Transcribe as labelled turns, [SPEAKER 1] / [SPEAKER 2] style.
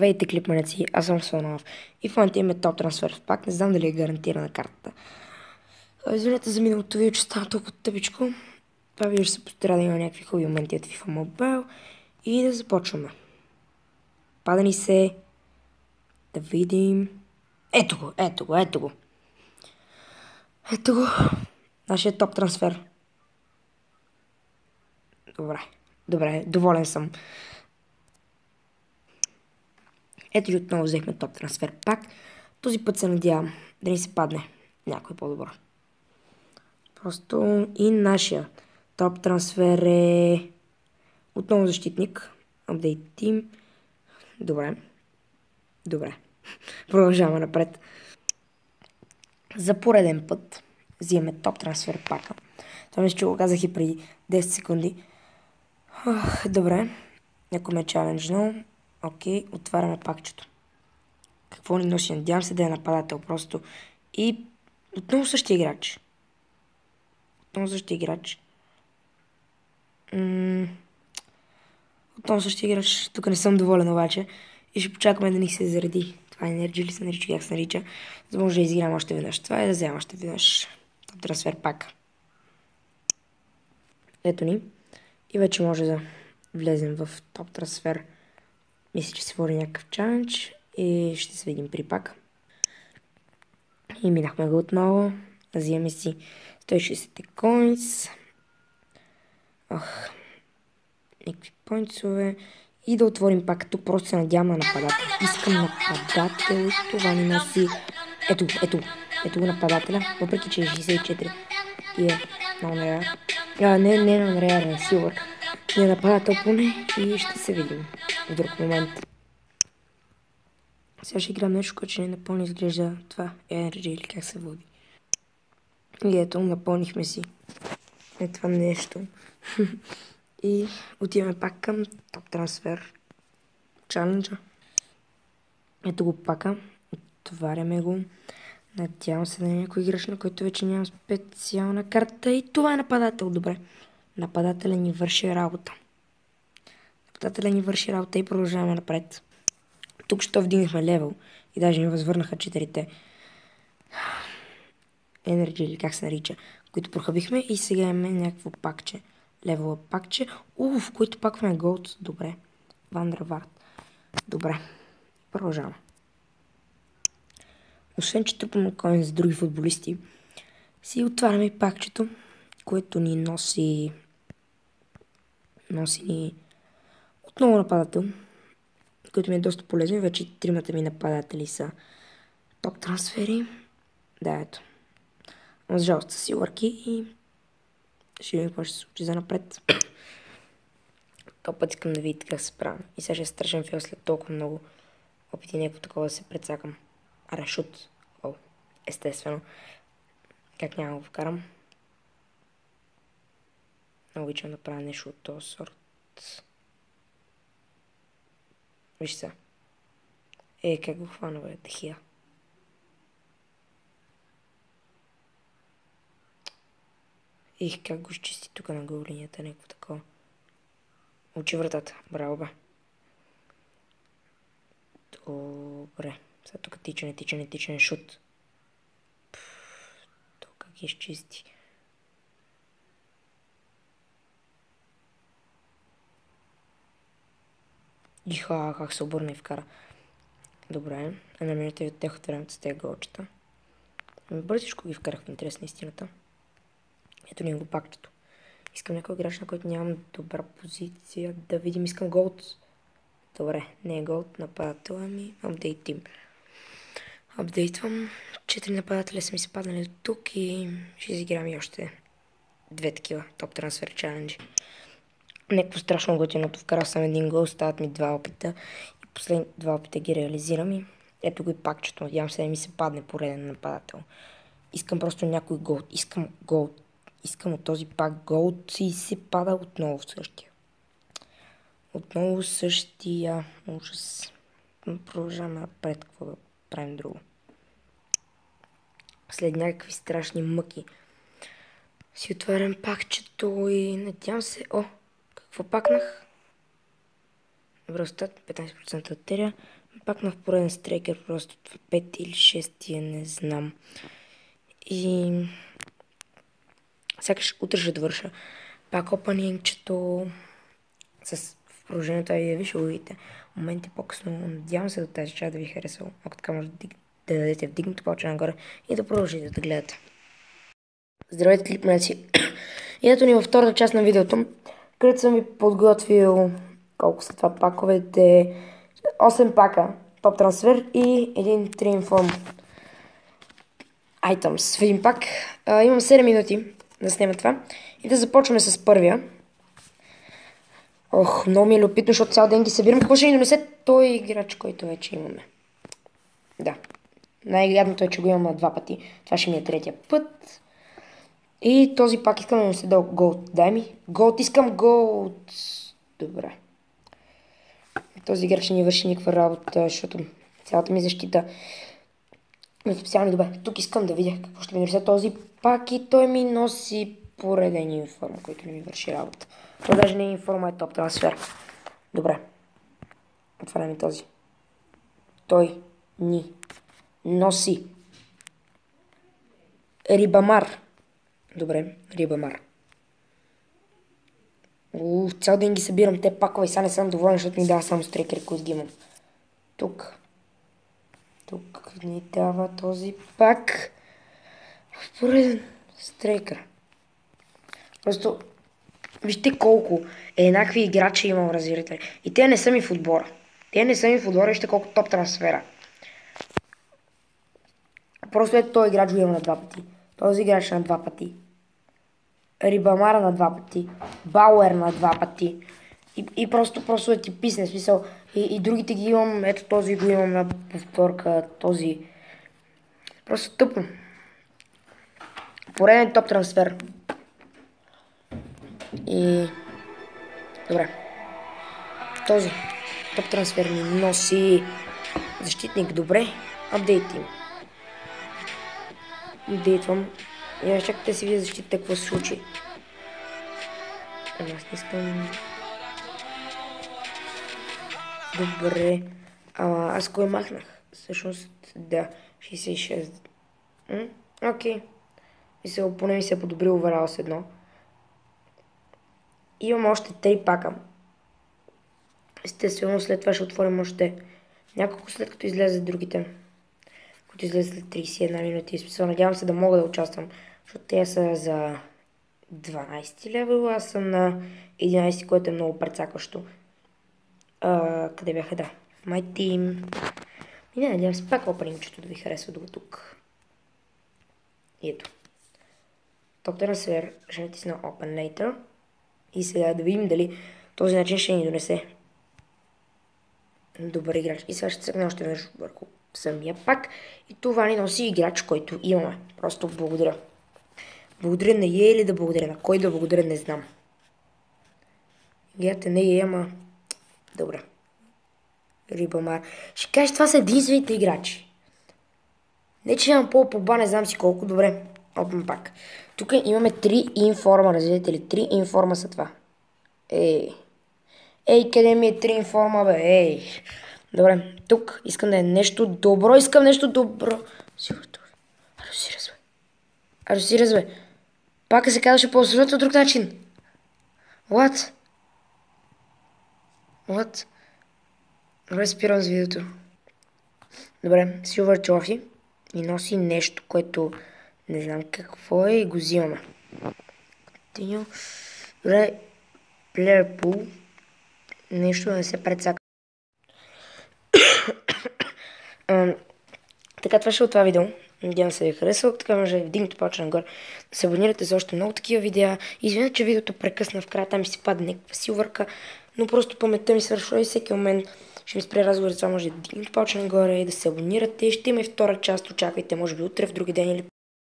[SPEAKER 1] Здравейте, клипманеци, аз съм Слонов и в момента имаме топ трансфер в пак. Не знам дали е гарантирана картата. Извинете за миналото видео, че стана толкова тъпичко. Това видео ще се постара да има някакви хубави моменти от FIFA Mobile и да започваме. Пада ни се. Да видим. Ето го, ето го, ето го. Ето го. Нашия топ трансфер. Добре, доволен съм. Ето и отново взехме топ трансфер пак. Този път се надявам да ни се падне някой по-добър. Просто и нашия топ трансфер е отново защитник. Update team. Добре. Продължаваме напред. За пореден път взимаме топ трансфер пака. Това мисля, че го казах и преди 10 секунди. Добре. Някой ме чаленджнал. Окей, отваряме пакчето. Какво ни носи? Надявам се да е нападател просто. И отново същия играч. Отново същия играч. Тук не съм доволен обаче. И ще почакаме да ни се зареди. Това е Energy ли се нарича, как се нарича. За да може да изиграем още веднъж. Това е да вземем още веднъж. Топ трансфер пак. Ето ни. И вече може да влезем в топ трансфер. Мисля, че се води някакъв чалендж. И ще се видим при пак. И минахме го отново. Взимаме си 160 коинс. Някакви поинтсове. И да отворим пак. Тук просто се надявам на нападател. Искам нападател. Това ни носи. Ето го нападателя. Въпреки, че е 64. И е много нереален. Не на нереален, силър. Не е нападател поне. И ще се видим в друг момент. Сега ще играм нещо, което ще не напълно изглежда това. Energy или как се води. И ето, напълнихме си. Това нещо. И отиваме пак към топ трансфер чаленджа. Ето го пака. Отваряме го. Надявам се да е някой играч, на който вече нямам специална карта. И това е нападател. Добре. Нападателя ни върши работа. И продължаваме напред. Тук ще вдигнахме левел. И даже ми възвърнаха 4-те. Energy или как се нарича. Които прохабихме. И сега имаме някакво пакче. Левела пакче. В който пакваме голд. Добре. Вандервард. Добре. Продължаваме. Освен, че трупаме коин с други футболисти, си отваряме и пакчето, което ни носи ни отново нападател, който ми е доста полезен. Вече тримата ми нападатели са топ трансфери. Да, ето. Но за жалост са силърки и ще видим какво ще се случи за напред. Този път искам да видите как се справям. И сега ще е страшен фил след толкова много опити някакво такова да се прецакам. Шут. Естествено. Как няма го вкарам? Много обичам да правя нещо от този сорт. Виж сега. Как го хвана, бе, Дехия. Как го изчисти тук на гол линията, някакво такова. Учи вратата. Браво, бе. Добре. Сега тук тичане, шут. То как изчисти. Как се обърна и вкара. Добре. Една минута и оттех от времето с тези голчета. Бързичко ги вкарах в интерес на истината. Ето ни го пакчето. Искам някой играч, на който нямам добра позиция. Да видим, искам голд. Добре, не е голд, нападател, Update team. Апдейтвам. 4 нападателя са ми се паднали до тук и ще изиграм и още 2 такива топ трансфер чаленджи. Някакво страшно готиното. Вкарал съм един гол, стават ми 2 опита и последните 2 опита ги реализирам и ето го и пакчето. Надявам се да ми се падне пореден нападател. Искам просто някой голд. Искам от този пак голд и се пада отново същия. Ужас. Продължаваме напред. Какво да правим друго? След някакви страшни мъки си отварям пакчето и надявам се... Какво пакнах? Добре, остат 15% от теря. Пак на пореден стрейкер, просто 5 или 6, не знам. И сякаш утре ще довърша пак опанингчето с в продължението ви ще го видите. Моменти по-късно. Надявам се до тази част да ви харесало. Ако така може да дадете вдигнато палче нагоре и да продължите да гледате. Здравейте, клипнаци! И ето ни във втората част на видеото, където съм ви подготвил колко са това паковете. 8 пака топ трансфер и един Treinform Items в един пак. Имам 7 минути да снимам това и да започваме с първия. Ох, много ми е любопитно, защото цял ден ги събирам. Какво ще ни донесе той играч, който вече имаме? Да. Най-гадното е, че го имам на 2 пъти. Това ще ми е третия път. И този пак искам да ми се дал голд. Дай ми. Голд, искам голд. Добре. Този играч не ни върши никаква работа, защото цялата ми защита е специално добре. Тук искам да видя какво ще ми донесе този пак и той ми носи пореден информ, който не ми върши работа. Това даже не е информа, е топ трансфер. Добре. Отваряме този. Той ни носи Рибамар. Добре, Рибамар. Цял ден ги събирам те пакове и сега не съм доволен, защото ми дава само стрейкери, които ги имам. Тук ни дава този пак. Пореден стрейкер. Просто вижте колко еднакви играчи имам, разбирате. И те не са ми в отбора. Вижте колко топ трансфера. Просто ето този играч го има на 2 пъти. Този играч на 2 пъти. Рибамара на 2 пъти. Бауер на 2 пъти. И просто е ти писне, смисъл. И другите ги имам, ето този го имам на повторка, този. Просто тъпо. Пореден топ трансфер. И... Добре. Този топ трансфер ми носи защитник. Добре. Апдейтим. Апдейтвам. И чакайте си видя защита какво се случи. Аз не искам... Добре. Аз кой махнах? Всъщност, да. 66. Окей. Поне ми се е подобрил overall с едно. Имам още 3 пака. Естествено, след това ще отворим още няколко, след като излезе другите. Които излезе след 31 минути. Смисъл, надявам се да мога да участвам, защото те са за 12 левел, аз съм на 11, което е много прецакващо. Къде бяха? Да. В My Team. И не, надявам се пак опанингчето да ви харесва до тук. И ето. Топ трансфер ще натисна Open Later. И сега да видим дали този начин ще ни донесе добър играч. И сега ще цъкна още веднъж върху самия пак. И това ни носи играч, който имаме. Просто благодаря. Благодаря на Е или да благодаря? На кой да благодаря, не знам. Гледате на Е, ама... Добре. Рибамар. Ще кажеш, това са единствените играчи. Не, че имам по-поба, не знам си колко. Добре. Опен пак. Тук имаме 3 информа, разбирате ли? 3 информа са това. Ей, къде ми е 3 информа, бе? Ей. Добре, тук искам да е нещо добро. Искам нещо добро. Аросирас, бе. Пака се казваше по абсолютно друг начин. What? Добре, спирам с видеото. Добре, Silver Trophy и носи нещо, което не знам какво е и го взимаме. Добре, Player Pool. Нещо да не се прецака. Така, това ще е от това видео. Надявам се ви харесва. Така може да вдигнете палче нагоре. Да се абонирате за още много такива видеа. Извинете, че видеото прекъсна в края. Там ми си падне някаква силвърка. Но просто паметта ми свършва и всеки момент ще ми спре разговор. Това може да вдигнете палче нагоре и да се абонирате. Ще има и втора част. Очаквайте, може би утре, в други ден или